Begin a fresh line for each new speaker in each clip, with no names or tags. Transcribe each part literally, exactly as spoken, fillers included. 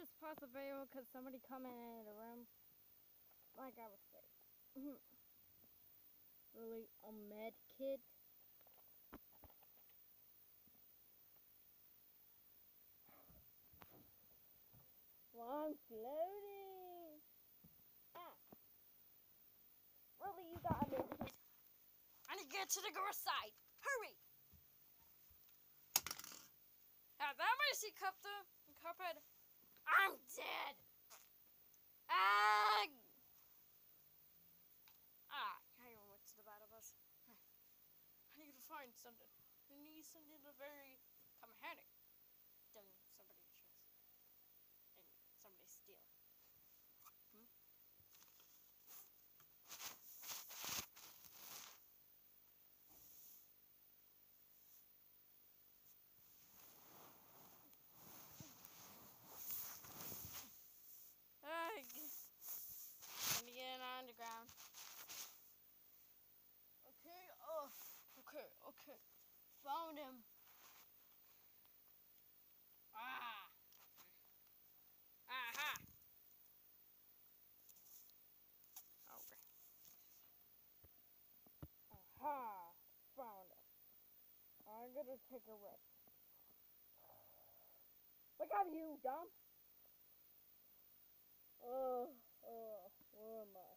just pause the video because somebody coming in the room. Like I was saying. Really, a med kid? Well, I'm floating. Ah. Really, you got me. I need to get to the girl's side. Hurry! Yeah, that might see Cuphead. Cuphead. I'm dead. Ah! Ah, I went to the battle bus. I need to find something. I need something to very come handy. Doing somebody just and somebody steal. Hmm? Ay, let me get on the ground. Okay, oh, okay, okay. Found him. Ah. Aha. Okay. Aha. Found him. I'm gonna take a rest. Look at you, dumb. Oh, oh, where am I?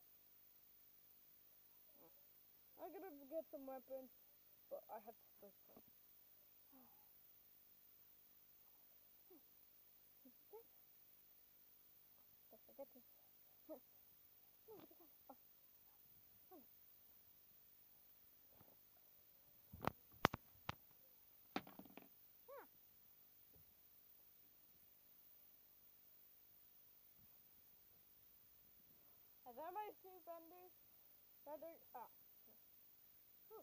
I'm gonna get some weapons, but I have to sleep first. Don't forget to. No, what is that? Oh, oh. Ah. Has everybody seen Bender? Bender? Ah. Oh.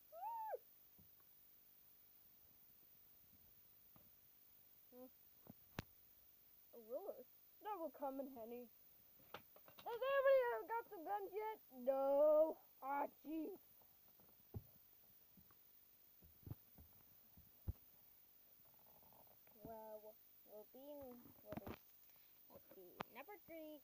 Hmm. A ruler? That will come in handy. Has anybody ever got some guns yet? No. Ah, jeez. Well, we'll be, we'll be, we'll be number three.